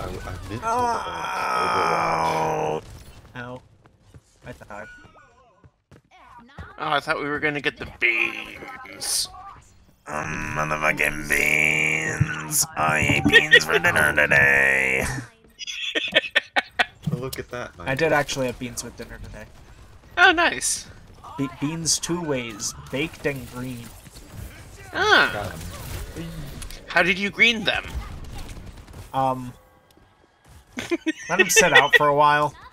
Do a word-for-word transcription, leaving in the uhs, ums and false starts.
I meant to Oh! Ow. I died. Oh, I thought we were gonna get the beans. Um, motherfucking beans! I ate beans for dinner today! Oh, look at that. I did actually have beans with dinner today. Oh, nice. Be beans two ways, baked and green. Ah. Got 'em. How did you green them? Um, let them sit out for a while.